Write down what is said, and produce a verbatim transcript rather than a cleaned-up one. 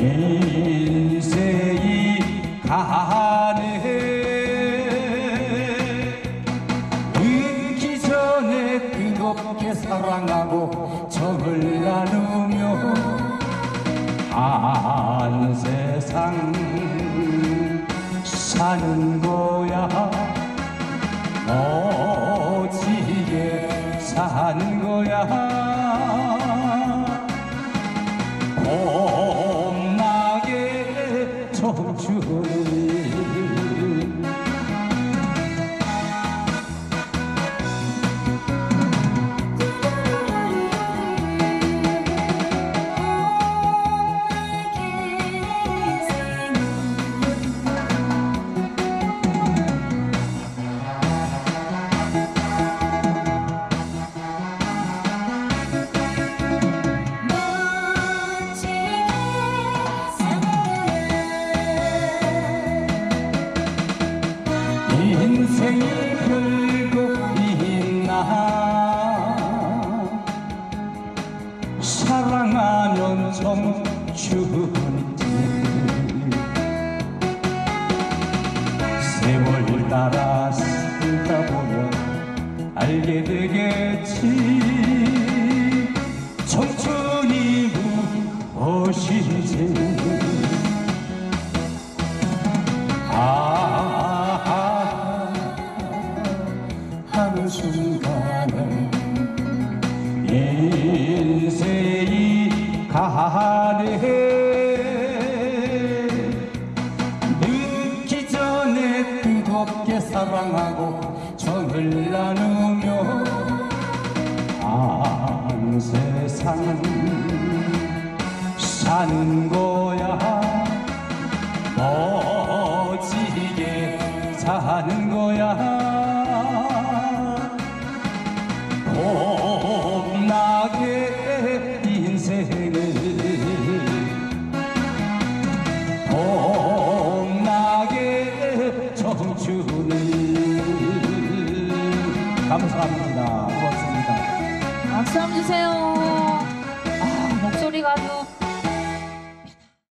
인생이 가네 늦기 전에 뜨겁게 사랑하고 정을 나누며 한 세상 사는 거야 멋지게 사는 거야 봄나게 청춘이 인생이 별거 있나 사랑하면 청춘이지 세월 따라 살다 보면 알게 되겠지 청춘이 무엇인지 하는 순간에 인생이 가네 늦기 전에 뜨겁게 사랑하고 정을 나누며 한 세상 사는 거야 멋지게 사는 거야 봄나게 인생을 봄나게 청춘을 감사합니다. 고맙습니다. 박수 한번 주세요. 아, 목소리가 아주